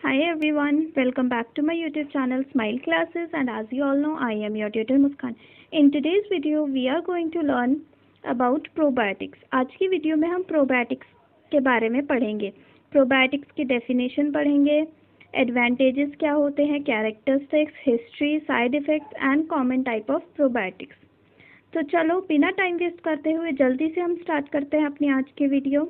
Hi everyone, welcome back to my YouTube channel Smile Classes, and as you all know I am your tutor Muskan. In today's video we are going to learn about probiotics. आज की video में हम probiotics के बारे में पढ़ेंगे. Probiotics की definition पढ़ेंगे, advantages क्या होते हैं, characteristics, history, side effects and common type of probiotics. तो चलो बिना टाइम वेस्ट करते हुए जल्दी से हम स्टार्ट करते हैं अपनी आज की वीडियो.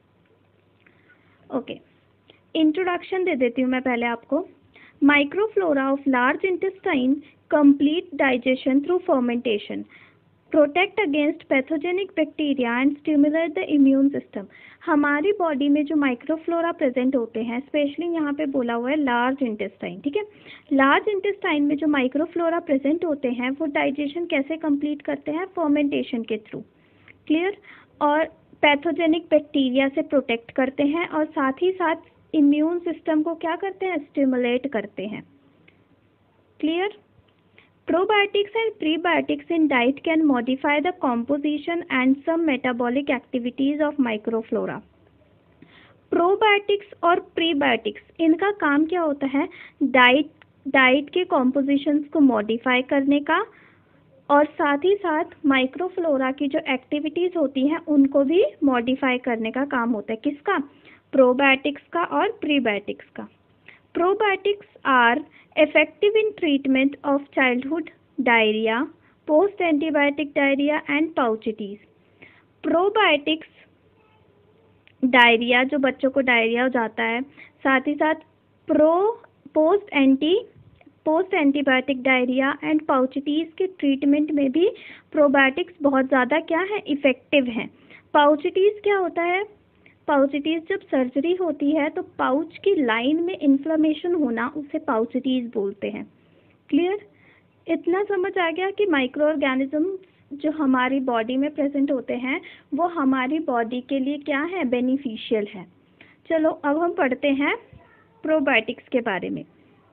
ओके, इंट्रोडक्शन दे देती हूँ मैं पहले आपको. Microflora of large intestine complete digestion through fermentation, protect against pathogenic bacteria and stimulate the immune system. हमारी बॉडी में जो माइक्रोफ्लोरा प्रेजेंट होते हैं, स्पेशली यहाँ पे बोला हुआ है लार्ज इंटेस्टाइन, ठीक है. लार्ज इंटेस्टाइन में जो माइक्रोफ्लोरा प्रेजेंट होते हैं वो डाइजेशन कैसे कंप्लीट करते हैं? फर्मेंटेशन के थ्रू. क्लियर. और पैथोजेनिक बैक्टीरिया से प्रोटेक्ट करते हैं और साथ ही साथ इम्यून सिस्टम को क्या करते हैं? स्टिमुलेट करते हैं. Clear. Probiotics and prebiotics in diet can modify the composition and some metabolic activities of microflora. Probiotics और prebiotics इनका काम क्या होता है? डाइट के कॉम्पोजिशंस को मॉडिफाई करने का और साथ ही साथ माइक्रोफ्लोरा की जो एक्टिविटीज़ होती हैं उनको भी मॉडिफाई करने का काम होता है. किसका? प्रोबायोटिक्स का और प्रीबायोटिक्स का. Probiotics are effective in treatment of childhood diarrhea, post-antibiotic diarrhea and pouchitis. Probiotics diarrhoea, जो बच्चों को डायरिया हो जाता है, साथ ही साथ post antibiotic diarrhoea and pouchitis के ट्रीटमेंट में भी प्रोबायोटिक्स बहुत ज़्यादा क्या है? इफ़ेक्टिव हैं. पाउचिटीज़ क्या होता है? पाउचिटीज़ जब सर्जरी होती है तो पाउच की लाइन में इन्फ्लेमेशन होना, उसे पाउचिटीज़ बोलते हैं. क्लियर. इतना समझ आ गया कि माइक्रो ऑर्गेनिज्म जो हमारी बॉडी में प्रेजेंट होते हैं वो हमारी बॉडी के लिए क्या है? बेनिफिशियल है. चलो अब हम पढ़ते हैं प्रोबायोटिक्स के बारे में.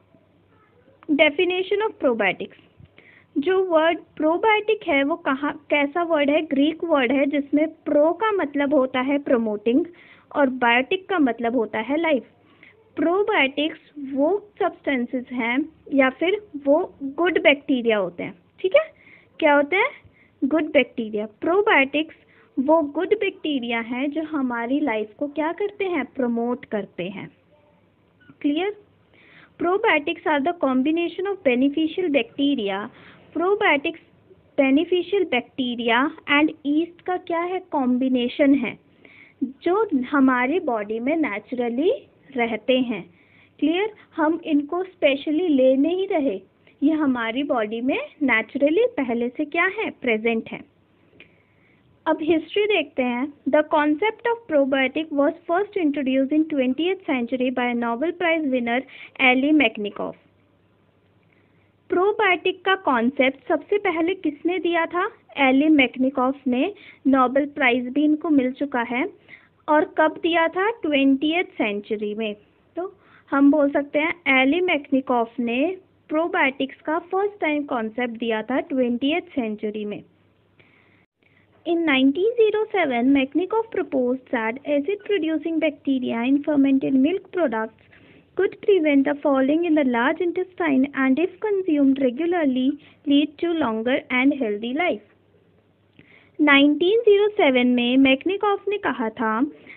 Definition of probiotics. जो वर्ड प्रोबायोटिक है वो कैसा वर्ड है? ग्रीक वर्ड है जिसमें प्रो का मतलब होता है प्रमोटिंग और बायोटिक का मतलब होता है लाइफ. प्रोबायोटिक्स वो सब्सटेंसेस हैं या फिर वो गुड बैक्टीरिया होते हैं. ठीक है, क्या होते हैं? Good bacteria. प्रोबायोटिक्स वो गुड बैक्टीरिया हैं जो हमारी लाइफ को क्या करते हैं? प्रमोट करते हैं. Clear. Probiotics are the combination of beneficial bacteria. Probiotics beneficial bacteria and yeast का क्या है? कॉम्बिनेशन है जो हमारी बॉडी में नेचुरली रहते हैं. क्लियर. हम इनको स्पेशली ले नहीं रहे, ये हमारी बॉडी में नेचुरली पहले से क्या है? प्रेजेंट है. अब हिस्ट्री देखते हैं. The concept of probiotic was first introduced in 20th century by Nobel prize winner Elie Metchnikoff. Probiotic का कॉन्सेप्ट सबसे पहले किसने दिया था? एली मैकनिकॉफ ने. नोबेल प्राइज भी इनको मिल चुका है. और कब दिया था? 20th सेंचुरी में. तो हम बोल सकते हैं एली मैकनिकॉफ ने प्रोबायोटिक्स का फर्स्ट टाइम कॉन्सेप्ट दिया था 20th सेंचुरी में. In 1907, Marknikov proposed that acid-producing bacteria in fermented milk products could prevent the fouling in the large intestine and, if consumed regularly, lead to longer and healthy life. 1907 में मैकनिकॉफ ने कहा था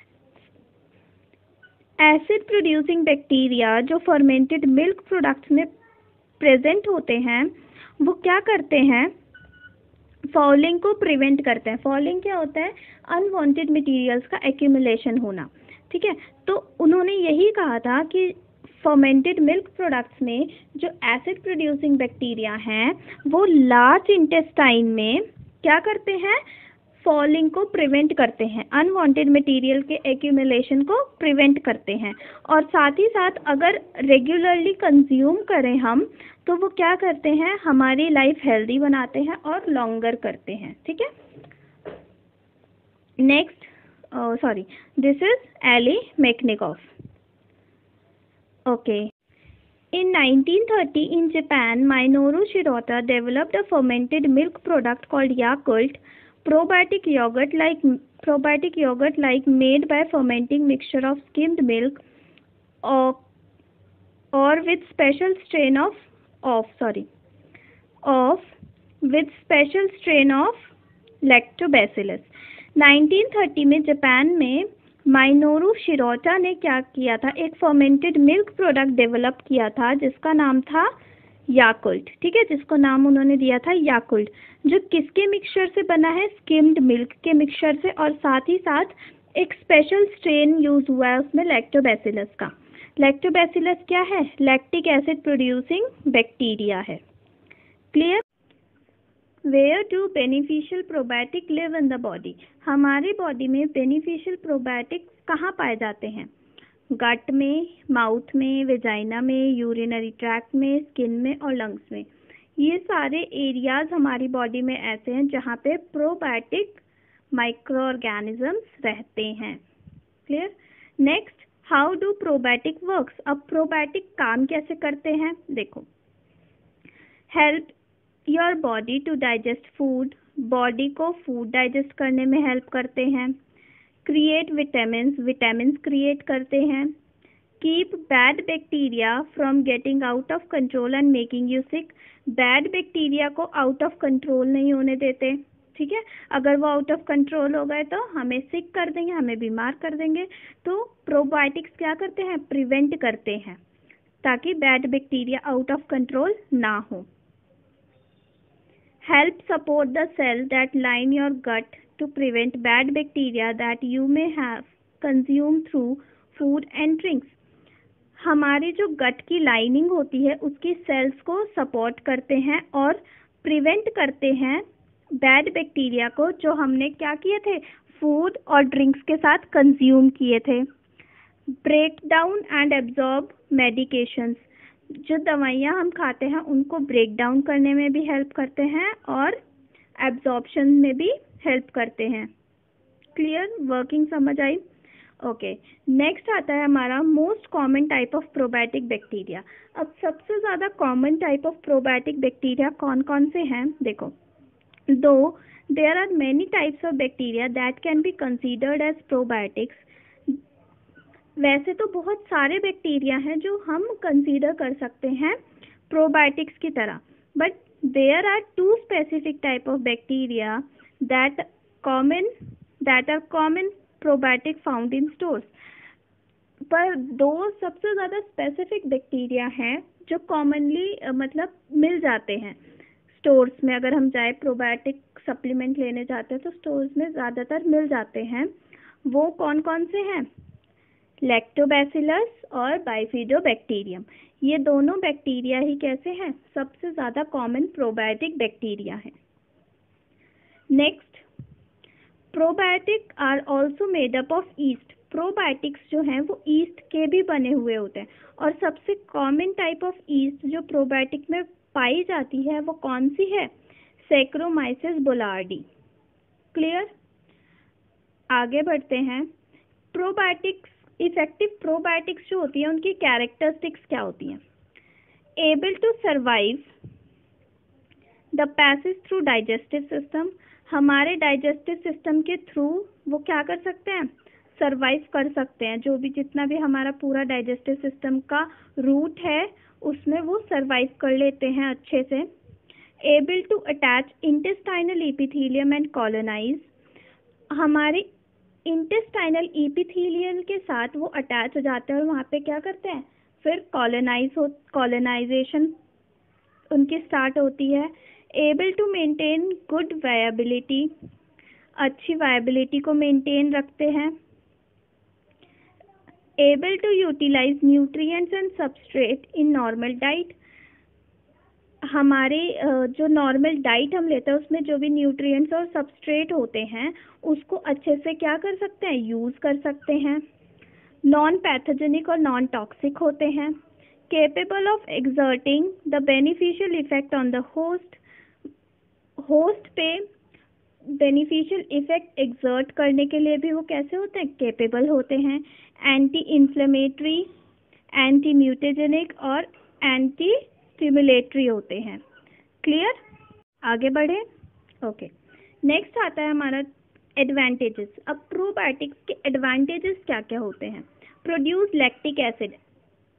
acid producing bacteria जो fermented milk products में present होते हैं वो क्या करते हैं? फॉलिंग को प्रिवेंट करते हैं. फॉलिंग क्या होता है? अनवांटेड मटेरियल्स का एक्यूमुलेशन होना. ठीक है. तो उन्होंने यही कहा था कि फर्मेंटेड मिल्क प्रोडक्ट्स में जो एसिड प्रोड्यूसिंग बैक्टीरिया हैं वो लार्ज इंटेस्टाइन में क्या करते हैं? फॉलिंग को प्रिवेंट करते हैं, अनवांटेड मटेरियल के एक्यूमुलेशन को प्रिवेंट करते हैं. और साथ ही साथ अगर रेगुलरली कंज्यूम करें हम तो वो क्या करते हैं? हमारी लाइफ हेल्दी बनाते हैं और लॉन्गर करते हैं. ठीक है. Next, this is Elie Metchnikoff. Okay. In 1930 in Japan, Minoru Shirota developed a fermented milk product called Yakult. Probiotic yogurt like made by fermenting mixture of skimmed milk, और with special strain of lactobacillus. 1930 में Japan में माइनोरू शिरोटा ने क्या किया था, एक fermented milk product develop किया था जिसका नाम था याकुल्ट, ठीक है, जिसको नाम उन्होंने दिया था याकुल्ट, जो किसके मिक्सचर से बना है, स्किम्ड मिल्क के मिक्सचर से, और साथ ही साथ एक स्पेशल स्ट्रेन यूज हुआ है उसमें लैक्टोबैसिलस का। लैक्टोबैसिलस क्या है, लैक्टिक एसिड प्रोड्यूसिंग बैक्टीरिया है। Clear. Where do beneficial probiotic live in the body, हमारे बॉडी में बेनिफिशियल प्रोबायोटिक कहाँ पाए जाते हैं, गट में, माउथ में, वेजाइना में, यूरिनरी ट्रैक्ट में, स्किन में और लंग्स में। ये सारे एरियाज हमारी बॉडी में ऐसे हैं जहाँ पे प्रोबायोटिक माइक्रो ऑर्गेनिजम्स रहते हैं। Clear. Next, how do probiotic works, अब प्रोबायोटिक काम कैसे करते हैं, देखो, help your body to digest food, body को फूड डाइजेस्ट करने में हेल्प करते हैं। क्रिएट विटामिन्स क्रिएट करते हैं। Keep bad bacteria from getting out of control and making you sick, bad bacteria को आउट ऑफ कंट्रोल नहीं होने देते, ठीक है, अगर वो आउट ऑफ कंट्रोल हो गए तो हमें सिक कर देंगे, हमें बीमार कर देंगे। तो प्रोबायोटिक्स क्या करते हैं, प्रिवेंट करते हैं ताकि bad bacteria out of control ना हो। Help support the cell that line your gut to prevent bad bacteria that you may have consumed through food and drinks, हमारी जो गट की लाइनिंग होती है उसकी सेल्स को सपोर्ट करते हैं और प्रिवेंट करते हैं बैड बैक्टीरिया को जो हमने क्या किए थे, फूड और ड्रिंक्स के साथ कंज्यूम किए थे। Break down and absorb medications, जो दवाइयाँ हम खाते हैं उनको ब्रेक डाउन करने में भी हेल्प करते हैं और एब्जॉर्प्शन में भी हेल्प करते हैं। क्लियर, वर्किंग समझ आई। ओके, नेक्स्ट आता है हमारा most common type of probiotic bacteria. अब सबसे ज़्यादा common type of probiotic bacteria कौन कौन से हैं, देखो, though there are many types of bacteria that can be considered as probiotics, वैसे तो बहुत सारे बैक्टीरिया हैं जो हम कंसीडर कर सकते हैं प्रोबायोटिक्स की तरह, but there are two specific type of bacteria that are common probiotic found in stores, पर दो सबसे ज़्यादा स्पेसिफिक बैक्टीरिया हैं जो कॉमनली मतलब मिल जाते हैं स्टोर्स में। अगर हम जाए प्रोबायोटिक सप्लीमेंट लेने जाते हैं तो स्टोर्स में ज़्यादातर मिल जाते हैं। वो कौन कौन से हैं, लैक्टोबैसिलस और बाइफिडोबैक्टीरियम, ये दोनों बैक्टीरिया ही कैसे हैं, सबसे ज़्यादा कॉमन प्रोबायोटिक बैक्टीरिया हैं। Next, probiotic are also made up of yeast, probiotics जो हैं वो ईस्ट के भी बने हुए होते हैं और सबसे कॉमन टाइप ऑफ ईस्ट जो प्रोबायोटिक में पाई जाती है वो कौन सी है, सैक्रोमाइसिस बुलार्डी। क्लियर, आगे बढ़ते हैं। प्रोबायोटिक्स, इफेक्टिव प्रोबायोटिक्स जो होती है उनकी कैरेक्टरिस्टिक्स क्या होती हैं, able to survive the passage through digestive system, हमारे डाइजेस्टिव सिस्टम के थ्रू वो क्या कर सकते हैं, सर्वाइव कर सकते हैं, जो भी जितना भी हमारा पूरा डाइजेस्टिव सिस्टम का रूट है उसमें वो सर्वाइव कर लेते हैं अच्छे से। Able to attach intestinal epithelium and colonise, हमारे इंटेस्टाइनल एपिथेलियल के साथ वो अटैच हो जाते हैं और वहाँ पे क्या करते हैं, फिर कॉलोनाइजेशन उनकी स्टार्ट होती है। Able to maintain good viability, अच्छी वायबिलिटी को मेंटेन रखते हैं। Able to utilise nutrients and substrate in normal diet, हमारे जो नॉर्मल डाइट हम लेते हैं उसमें जो भी न्यूट्रिएंट्स और सबस्ट्रेट होते हैं उसको अच्छे से क्या कर सकते हैं, यूज़ कर सकते हैं। नॉन पैथोजेनिक और नॉन टॉक्सिक होते हैं। Capable of exerting the beneficial effect on the host, host पे बेनिफिशियल इफेक्ट एक्सर्ट करने के लिए भी वो कैसे होते हैं, केपेबल होते हैं। एंटी इन्फ्लेमेटरी, एंटी म्यूटेजेनिक और एंटी स्टिमुलेटरी होते हैं। क्लियर, आगे बढ़े। ओके, नेक्स्ट आता है हमारा एडवांटेजेस। अब प्रोबायोटिक्स के एडवांटेजेस क्या क्या होते हैं, प्रोड्यूस लैक्टिक एसिड,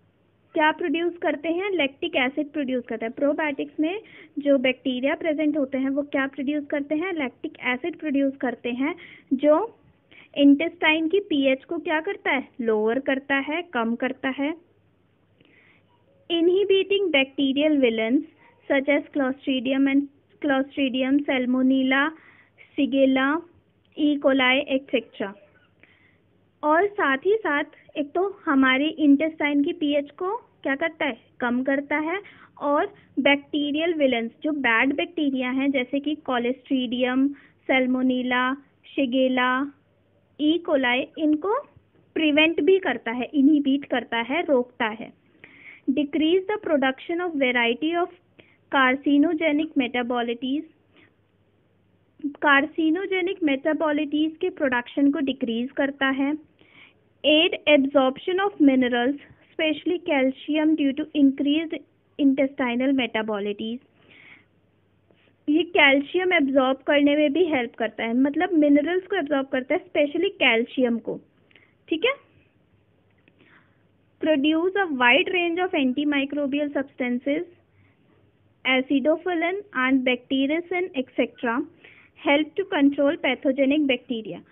क्या प्रोड्यूस करते हैं? लैक्टिक एसिड प्रोड्यूस करते हैं। प्रोबायोटिक्स में जो बैक्टीरिया प्रेजेंट होते हैं वो क्या प्रोड्यूस करते हैं? लैक्टिक एसिड प्रोड्यूस करते हैं, जो इंटेस्टाइन की पीएच को क्या करता है? लोअर करता है, कम करता है। Inhibiting bacterial villains such as Clostridium, Salmonella, Shigella, E coli etcetera. और साथ ही साथ एक तो हमारी इंटेस्टाइन की पीएच को क्या करता है? कम करता है। और बैक्टीरियल विलन्स जो बैड बैक्टीरिया हैं जैसे कि Clostridium, Salmonella, Shigella, E coli, इनको प्रिवेंट भी करता है, इनहिबिट करता है, रोकता है। Decrease the production of variety of carcinogenic metabolites, carcinogenic metabolites के प्रोडक्शन को डिक्रीज करता है। Aid absorption of minerals especially calcium due to increased intestinal metabolites, ये कैल्शियम एब्जॉर्ब करने में भी हेल्प करता है, मतलब मिनरल्स को एब्जॉर्ब करता है, स्पेशली कैल्शियम को, ठीक है। Produce a wide range of antimicrobial substances, acidophilin and bacteriocin etcetera, help to control pathogenic bacteria.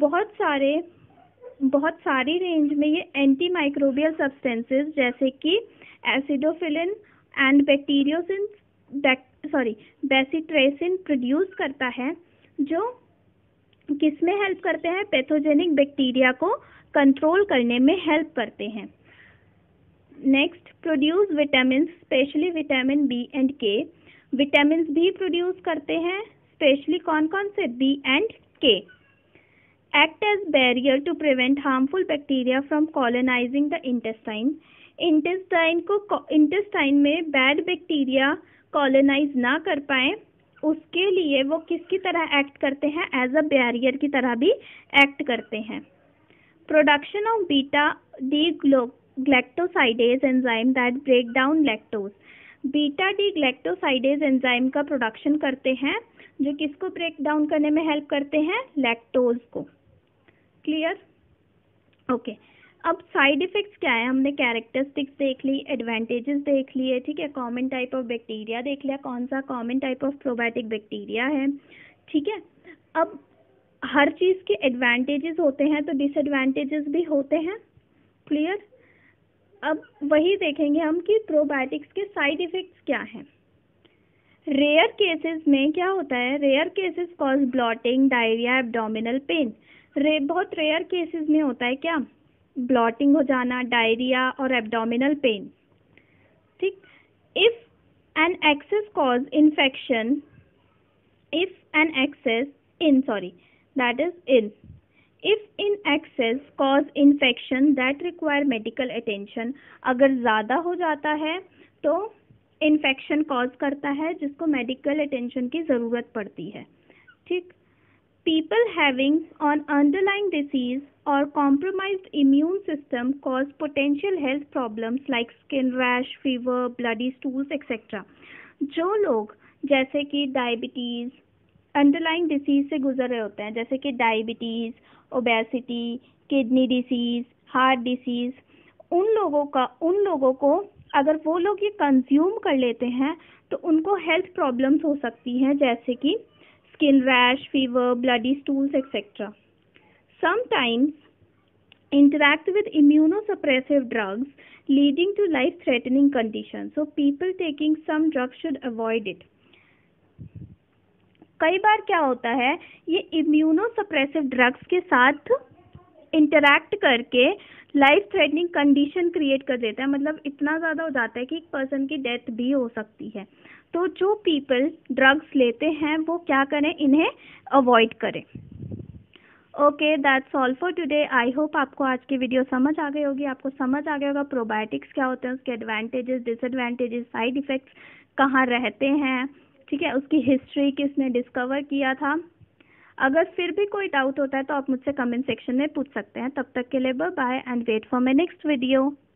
बहुत सारी रेंज में ये एंटीमाइक्रोबियल सब्सटेंसेस जैसे कि एसिडोफिलिन एंड बेसिट्रेसिन प्रोड्यूस करता है, जो किसमें हेल्प करते हैं? पैथोजेनिक बैक्टीरिया को कंट्रोल करने में हेल्प करते हैं। Next, produce vitamin, especially vitamin B and K. Vitamin भी प्रोड्यूस करते हैं, स्पेशली कौन कौन से? B and K. Act as barrier to prevent harmful bacteria from colonising the intestine. Intestine में बैड बैक्टीरिया कॉलोनाइज ना कर पाए, उसके लिए वो किसकी तरह एक्ट करते हैं? एज अ बैरियर की तरह भी एक्ट करते हैं। Production of beta D galactosidase enzyme that break down lactose. Beta D galactosidase enzyme का प्रोडक्शन करते हैं, जो किसको ब्रेक डाउन करने में हेल्प करते हैं? लैक्टोज को। क्लियर? ओके। अब साइड इफेक्ट्स क्या है? हमने कैरेक्टरिस्टिक्स देख ली, एडवांटेजेस देख लिए, ठीक है, कॉमन टाइप ऑफ बैक्टीरिया देख लिया, कौन सा common type of probiotic bacteria है, ठीक है। अब हर चीज़ के एडवांटेजेस होते हैं तो डिसएडवांटेजेस भी होते हैं। क्लियर? अब वही देखेंगे हम कि प्रोबायोटिक्स के साइड इफेक्ट्स क्या हैं। रेयर केसेस में क्या होता है? Rare cases cause bloating, diarrhoea, abdominal pain. बहुत रेयर केसेस में होता है क्या? ब्लॉटिंग हो जाना, डायरिया और एब्डोमिनल पेन, ठीक। If an excess cause infection, if in excess cause infection that require medical attention, अगर ज़्यादा हो जाता है तो इन्फेक्शन कॉज करता है जिसको मेडिकल अटेंशन की ज़रूरत पड़ती है, ठीक। People having an underlying disease or compromised immune system cause potential health problems like skin rash, fever, bloody stools, etc. जो लोग जैसे कि डायबिटीज़, अंडरलाइंग डिसीज से गुजर रहे होते हैं, जैसे कि diabetes, obesity, kidney disease, heart disease, उन लोगों को अगर वो लोग ये कंज्यूम कर लेते हैं तो उनको हेल्थ प्रॉब्लम्स हो सकती हैं, जैसे कि skin rash, fever, bloody stools, etc. Sometimes interact with immunosuppressive drugs leading to life-threatening conditions. So people taking some drugs should avoid it. कई बार क्या होता है, ये इम्यूनोसप्रेसिव ड्रग्स के साथ इंटरैक्ट करके लाइफ थ्रेटनिंग कंडीशन क्रिएट कर देता है, मतलब इतना ज़्यादा हो जाता है कि एक पर्सन की डेथ भी हो सकती है। तो जो पीपल ड्रग्स लेते हैं वो क्या करें? इन्हें अवॉइड करें। Okay, that's all for today. I hope आपको आज की वीडियो समझ आ गई होगी, आपको समझ आ गया होगा प्रोबायोटिक्स क्या होते हैं, उसके एडवांटेजेस, डिसएडवांटेजेस, साइड इफ़ेक्ट्स कहाँ रहते हैं, ठीक है, उसकी हिस्ट्री किसने डिस्कवर किया था। अगर फिर भी कोई डाउट होता है तो आप मुझसे कमेंट सेक्शन में पूछ सकते हैं। तब तक के लिए bye bye and wait for my next video.